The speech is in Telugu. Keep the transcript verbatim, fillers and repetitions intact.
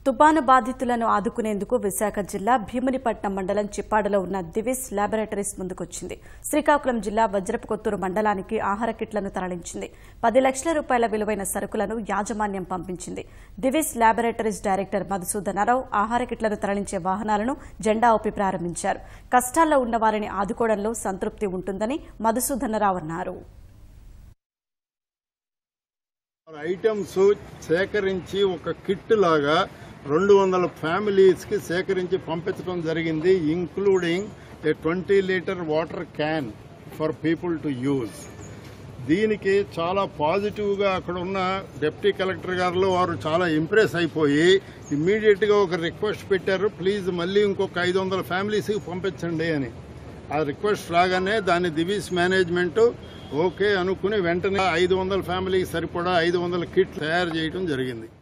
తుపాను బాధితులను ఆదుకునేందుకు విశాఖ జిల్లా భీమునిపట్నం మండలం చిప్పాడలో ఉన్న దివిస్ లాబొరేటరీస్ ముందుకొచ్చింది. శ్రీకాకుళం జిల్లా వజ్రపుకొత్తూరు మండలానికి ఆహార కిట్లను తరలించింది. పది లక్షల రూపాయల విలువైన సరుకులను యాజమాన్యం పంపించింది. దివిస్ లాబొరేటరీస్ డైరెక్టర్ మధుసూదనరావు ఆహార కిట్లను తరలించే వాహనాలను జెండా ఊపి ప్రారంభించారు. కష్టాల్లో ఉన్న వారిని ఆదుకోవడంలో సంతృప్తి ఉంటుందని మధుసూదనరావు అన్నారు. ఐటమ్స్ సేకరించి ఒక కిట్ లాగా రెండు వందల ఫ్యామిలీస్ కి సేకరించి పంపించడం జరిగింది. Including a twenty litre water can for people to use. దీనికి చాలా పాజిటివ్ గా అక్కడ ఉన్న డిప్యూటీ కలెక్టర్ గారు వారు చాలా ఇంప్రెస్ అయిపోయి ఇమ్మీడియట్ గా ఒక రిక్వెస్ట్ పెట్టారు, ప్లీజ్ మళ్ళీ ఇంకొక ఐదు వందల ఫ్యామిలీస్ కి పంపించండి అని. ఆ రిక్వెస్ట్ రాగానే దాన్ని దివిస్ మేనేజ్మెంట్ ఓకే అనుకుని వెంటనే ఐదు వందల ఫ్యామిలీకి సరిపడా ఐదు వందల కిట్ తయారు చేయడం జరిగింది.